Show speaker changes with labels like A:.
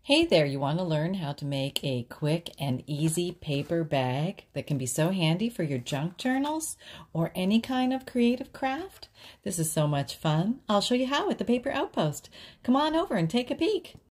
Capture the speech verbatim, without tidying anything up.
A: Hey there, you want to learn how to make a quick and easy paper bag that can be so handy for your junk journals or any kind of creative craft? This is so much fun. I'll show you how at the Paper Outpost. Come on over and take a peek.